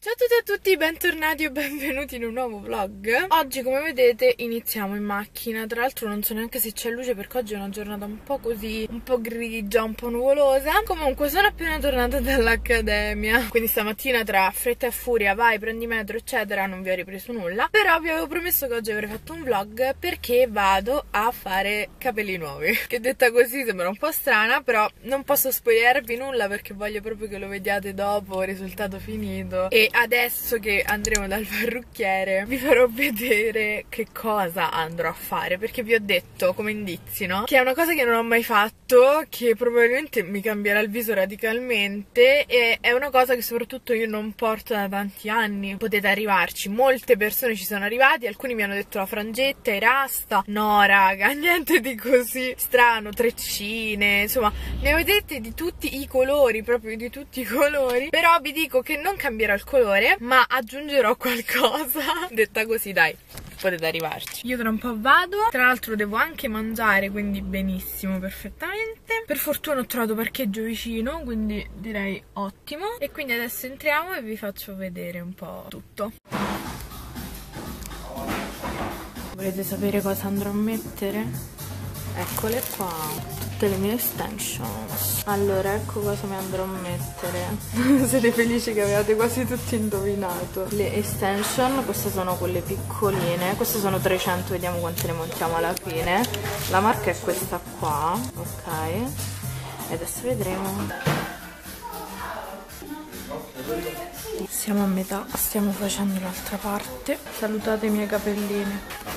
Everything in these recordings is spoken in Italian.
Ciao a tutti e a tutti, bentornati o benvenuti in un nuovo vlog. Oggi, come vedete, iniziamo in macchina. Tra l'altro non so neanche se c'è luce perché oggi è una giornata un po' così, un po' grigia, un po' nuvolosa. Comunque sono appena tornata dall'accademia, quindi stamattina tra fretta e furia, vai, prendi metro, eccetera, non vi ho ripreso nulla. Però vi avevo promesso che oggi avrei fatto un vlog perché vado a fare capelli nuovi. Che detta così sembra un po' strana, però non posso spoilerarvi nulla perché voglio proprio che lo vediate dopo, risultato finito. E adesso che andremo dal parrucchiere vi farò vedere che cosa andrò a fare, perché vi ho detto come indizi, no? Che è una cosa che non ho mai fatto, che probabilmente mi cambierà il viso radicalmente e è una cosa che soprattutto io non porto da tanti anni. Potete arrivarci, molte persone ci sono arrivati, alcuni mi hanno detto la frangetta, i rasta. No raga, niente di così strano, treccine, insomma ne avete dette di tutti i colori, proprio di tutti i colori. Però vi dico che non cambierà il colore, ma aggiungerò qualcosa. Detta così, dai, potete arrivarci. Io tra un po' vado. Tra l'altro devo anche mangiare, quindi benissimo, perfettamente. Per fortuna ho trovato parcheggio vicino, quindi direi ottimo. E quindi adesso entriamo e vi faccio vedere un po' tutto. Volete sapere cosa andrò a mettere? Eccole qua, tutte le mie extensions. Allora, ecco cosa mi andrò a mettere. Siete felici che avevate quasi tutti indovinato. Le extension, queste sono quelle piccoline. Queste sono 300, vediamo quante ne montiamo alla fine. La marca è questa qua, ok. E adesso vedremo. Siamo a metà, stiamo facendo l'altra parte. Salutate i miei capellini.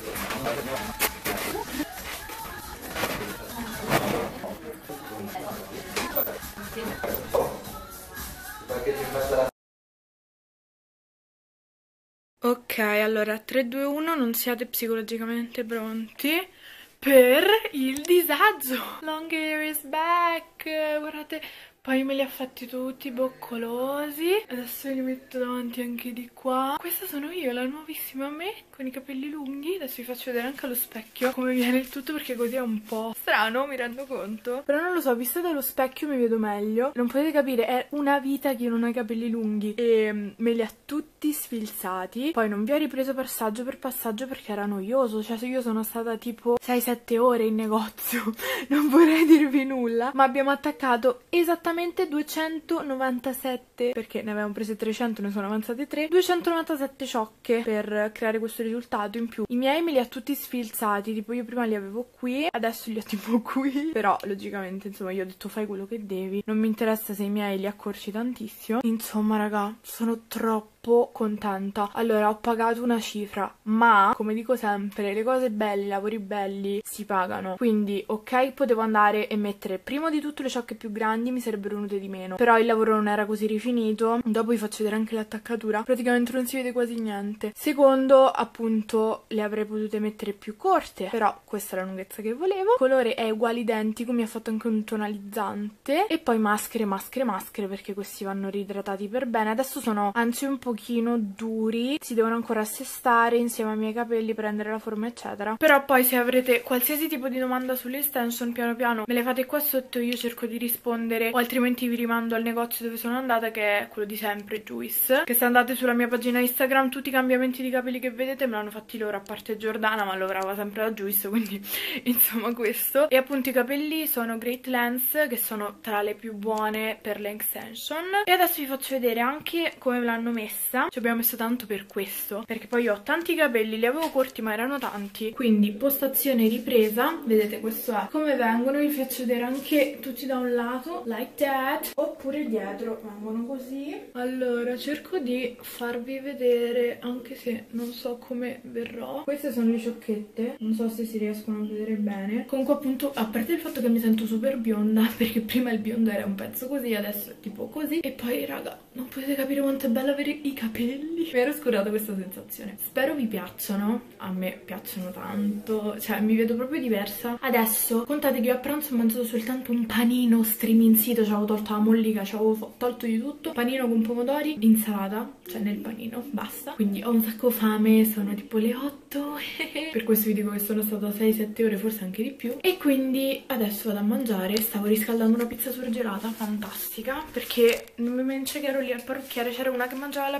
Ok, allora 3, 2, 1, non siate psicologicamente pronti per il disagio. Long hair is back, guardate, poi me li ha fatti tutti boccolosi. Adesso li metto davanti anche di qua. Questa sono io, la nuovissima me, con i capelli lunghi. Adesso vi faccio vedere anche allo specchio come viene il tutto, perché così è un po' strano, mi rendo conto. Però non lo so, vista dallo specchio mi vedo meglio. Non potete capire, è una vita che io non ho i capelli lunghi. E me li ha tutti sfilzati. Poi non vi ho ripreso passaggio per passaggio perché era noioso. Cioè, se io sono stata tipo 6-7 ore in negozio, non vorrei dirvi nulla. Ma abbiamo attaccato esattamente 297, perché ne avevamo prese 300, ne sono avanzate 3, 297 ciocche per creare questo risultato. In più i miei me li ha tutti sfilzati, tipo io prima li avevo qui, adesso li ho tipo qui. Però logicamente, insomma, io ho detto fai quello che devi, non mi interessa se i miei li accorci tantissimo. Insomma raga, sono troppo contenta. Allora, ho pagato una cifra, ma come dico sempre, le cose belle, i lavori belli si pagano. Quindi ok, potevo andare e mettere prima di tutto le ciocche più grandi, mi sarebbero venute di meno, però il lavoro non era così rifinito. Dopo vi faccio vedere anche l'attaccatura, praticamente non si vede quasi niente. Secondo, appunto, le avrei potute mettere più corte, però questa è la lunghezza che volevo. Il colore è uguale identico, mi ha fatto anche un tonalizzante. E poi maschere, maschere, maschere, perché questi vanno ridratati per bene. Adesso sono anzi un pochino duri, si devono ancora assestare insieme ai miei capelli, prendere la forma eccetera. Però poi se avrete qualsiasi tipo di domanda sulle extension, piano piano me le fate qua sotto, io cerco di rispondere, o altrimenti vi rimando al negozio dove sono andata, che è quello di sempre, Juice. Che se andate sulla mia pagina Instagram, tutti i cambiamenti di capelli che vedete me l'hanno fatti loro, a parte Giordana, ma lavorava sempre da Juice, quindi insomma questo. E appunto i capelli sono Great Length, che sono tra le più buone per le extension. E adesso vi faccio vedere anche come me l'hanno messa. Ci abbiamo messo tanto per questo, perché poi io ho tanti capelli, li avevo corti ma erano tanti. Quindi postazione ripresa, vedete questo è come vengono. Vi faccio vedere anche tutti da un lato, like that, oppure dietro vengono così. Allora cerco di farvi vedere, anche se non so come verrò. Queste sono le ciocchette, non so se si riescono a vedere bene. Comunque appunto, a parte il fatto che mi sento super bionda, perché prima il biondo era un pezzo così, adesso è tipo così. E poi raga, non potete capire quanto è bello avere i capelli. Mi ero scordata questa sensazione. Spero vi piacciono, a me piacciono tanto, cioè mi vedo proprio diversa. Adesso contate che io a pranzo ho mangiato soltanto un panino striminzito, ci avevo tolto la mollica, ci avevo tolto di tutto, panino con pomodori, l'insalata, cioè nel panino, basta. Quindi ho un sacco fame, sono tipo le 8 per questo vi dico che sono stata 6-7 ore, forse anche di più. E quindi adesso vado a mangiare. Stavo riscaldando una pizza surgelata fantastica, perché non mi dimenticavo che ero lì al parrucchiere, c'era una che mangiava la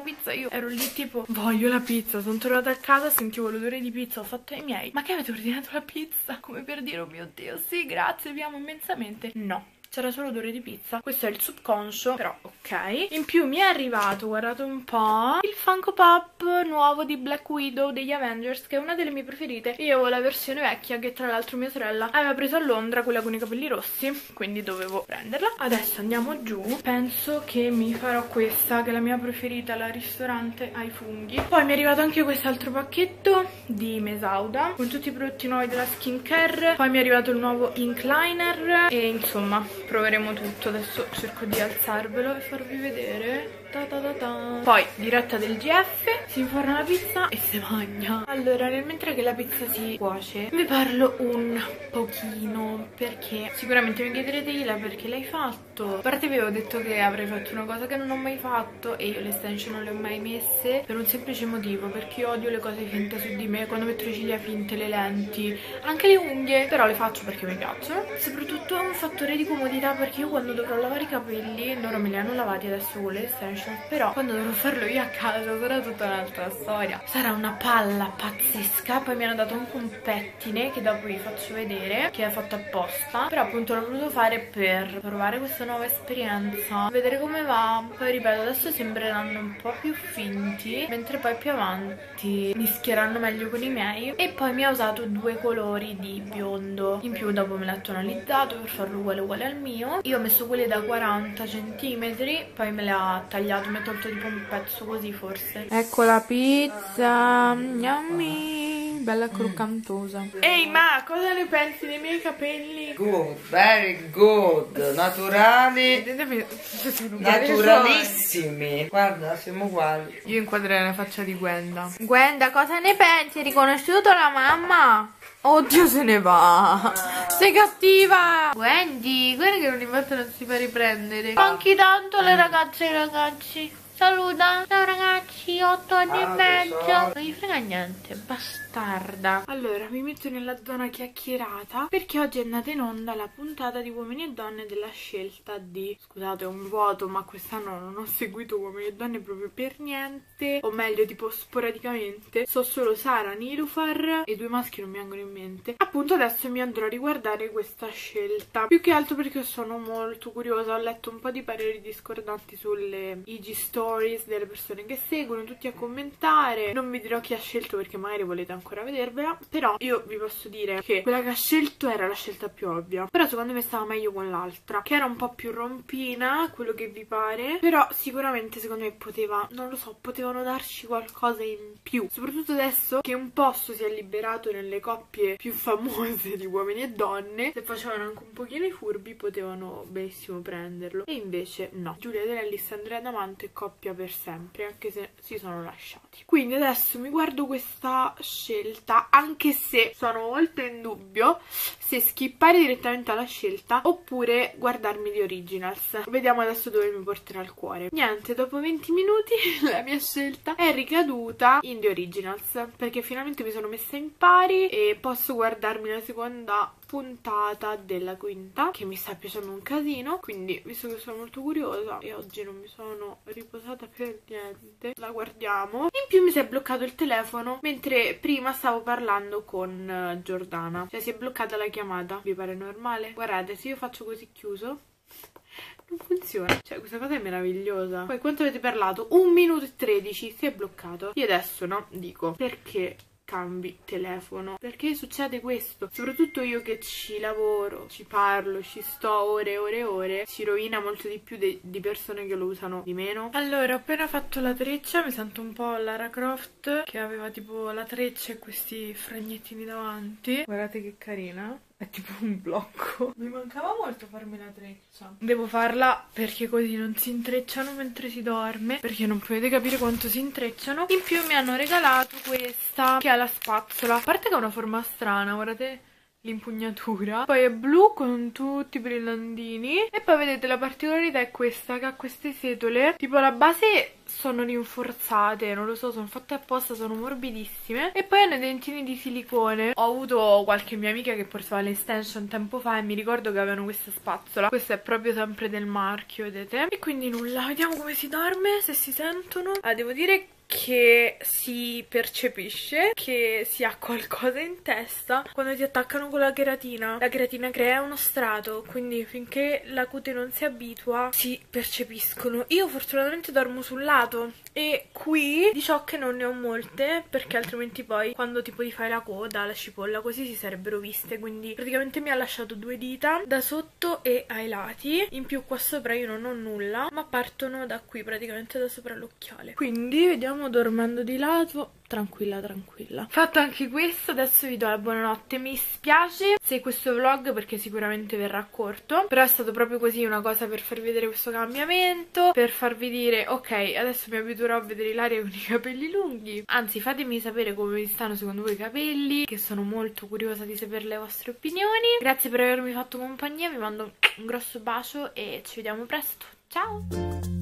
pizza. Io ero lì tipo, voglio la pizza. Sono tornata a casa, sentivo l'odore di pizza, ho fatto ai miei: ma che avete ordinato la pizza? Come per dire, oh mio Dio, sì, grazie, vi amo immensamente. No, c'era solo odore di pizza. Questo è il subconscio, però ok. In più mi è arrivato, guardate un po', il Funko Pop nuovo di Black Widow degli Avengers, che è una delle mie preferite. Io ho la versione vecchia, che tra l'altro mia sorella aveva preso a Londra, quella con i capelli rossi, quindi dovevo prenderla. Adesso andiamo giù. Penso che mi farò questa, che è la mia preferita, la ristorante ai funghi. Poi mi è arrivato anche quest'altro pacchetto di Mesauda con tutti i prodotti nuovi della skincare. Poi mi è arrivato il nuovo ink liner e insomma proveremo tutto. Adesso cerco di alzarvelo e farvi vedere. Poi diretta del GF, si inforna la pizza e si mangia. Allora, nel mentre che la pizza si cuoce vi parlo un pochino, perché sicuramente mi chiederete: Ila, perché l'hai fatto? A parte vi avevo detto che avrei fatto una cosa che non ho mai fatto, e io le extension non le ho mai messe per un semplice motivo, perché io odio le cose finte su di me. Quando metto le ciglia finte, le lenti, anche le unghie, però le faccio perché mi piacciono. Soprattutto è un fattore di comodità, perché io quando dovrò lavare i capelli, loro me li hanno lavati adesso con le extension, però quando dovrò farlo io a casa sarà tutta un'altra storia, sarà una palla pazzesca. Poi mi hanno dato anche un pettine che dopo vi faccio vedere, che è fatto apposta, però appunto l'ho voluto fare per provare questa nuova esperienza, vedere come va. Poi ripeto, adesso sembreranno un po' più finti, mentre poi più avanti mischieranno meglio con i miei. E poi mi ha usato 2 colori di biondo in più, dopo me l'ha tonalizzato per farlo uguale al mio. Io ho messo quelli da 40 cm, poi me le ha tagliato, mi ha tolto tipo un pezzo così forse. Ecco la pizza, yummy, bella croccantosa. Ehi, ma cosa ne pensi dei miei capelli? Good, very good, naturali, naturalissimi. Guarda, siamo uguali. Io inquadrerei la faccia di Gwenda. Gwenda, cosa ne pensi? Hai riconosciuto la mamma? Oddio, se ne va. Sei cattiva. Wendy, guarda che ogni volta non si fa riprendere. Manchi tanto le ragazze e i ragazzi. Saluta. Ciao ragazzi, 8 anni e mezzo. Non gli frega niente, bastarda. Allora, mi metto nella zona chiacchierata, perché oggi è andata in onda la puntata di Uomini e Donne della scelta di... Scusate, è un vuoto, ma quest'anno non ho seguito Uomini e Donne proprio per niente. O meglio, tipo sporadicamente. So solo Sara, Nilufar e 2 maschi non mi vengono in mente. Appunto adesso mi andrò a riguardare questa scelta, più che altro perché sono molto curiosa. Ho letto un po' di pareri discordanti sulle IG stories delle persone che seguono, tutti a commentare. Non vi dirò chi ha scelto perché magari volete ancora vedervela, però io vi posso dire che quella che ha scelto era la scelta più ovvia, però secondo me stava meglio con l'altra, che era un po' più rompina, quello che vi pare, però sicuramente secondo me poteva, non lo so, potevano darci qualcosa in più, soprattutto adesso che un posto si è liberato nelle coppie più famose di Uomini e Donne. Se facevano anche un pochino i furbi potevano benissimo prenderlo, e invece no. Giulia De Lellis e Andrea Damante, coppia per sempre, anche se si sono lasciati. Quindi adesso mi guardo questa scelta, anche se sono molto in dubbio se skippare direttamente alla scelta oppure guardarmi The Originals. Vediamo adesso dove mi porterà il cuore. Niente, dopo 20 minuti la mia scelta è ricaduta in The Originals, perché finalmente mi sono messa in pari e posso guardarmi la seconda puntata della quinta, che mi sta piacendo un casino, quindi visto che sono molto curiosa e oggi non mi sono riposata per niente, la guardiamo. In più mi si è bloccato il telefono mentre prima stavo parlando con Giordana, cioè si è bloccata la chiamata. Vi pare normale? Guardate, se io faccio così chiuso non funziona, cioè questa cosa è meravigliosa. Poi quanto avete parlato? 1 minuto e 13, si è bloccato. Io adesso no, dico, perché cambi telefono? Perché succede questo? Soprattutto io che ci lavoro, ci parlo, ci sto ore e ore e ore, si rovina molto di più di persone che lo usano di meno. Allora, ho appena fatto la treccia, mi sento un po' Lara Croft, che aveva tipo la treccia e questi fragnettini davanti. Guardate che carina. È tipo un blocco. Mi mancava molto farmi la treccia. Devo farla perché così non si intrecciano mentre si dorme, perché non potete capire quanto si intrecciano. In più mi hanno regalato questa, che è la spazzola. A parte che ha una forma strana, guardate l'impugnatura. Poi è blu con tutti i brillantini. E poi vedete la particolarità è questa, che ha queste setole, tipo la base sono rinforzate, non lo so, sono fatte apposta, sono morbidissime. E poi hanno i dentini di silicone. Ho avuto qualche mia amica che portava le extension tempo fa e mi ricordo che avevano questa spazzola. Questa è proprio sempre del marchio, vedete? E quindi nulla, vediamo come si dorme, se si sentono. Devo dire che si percepisce che si ha qualcosa in testa quando ti attaccano con la cheratina. La cheratina crea uno strato, quindi finché la cute non si abitua si percepiscono. Io fortunatamente dormo sul lato e qui di ciocche non ne ho molte, perché altrimenti poi quando tipo ti fai la coda, la cipolla, così si sarebbero viste. Quindi praticamente mi ha lasciato 2 dita da sotto e ai lati. In più qua sopra io non ho nulla, ma partono da qui, praticamente da sopra l'occhiale. Quindi vediamo dormendo di lato, tranquilla tranquilla. Fatto anche questo, adesso vi do la buonanotte. Mi spiace se questo vlog, perché sicuramente verrà corto, però è stato proprio così, una cosa per farvi vedere questo cambiamento, per farvi dire ok, adesso mi abituerò a vedere Ilaria con i capelli lunghi. Anzi, fatemi sapere come vi stanno secondo voi i capelli, che sono molto curiosa di sapere le vostre opinioni. Grazie per avermi fatto compagnia, vi mando un grosso bacio e ci vediamo presto. Ciao!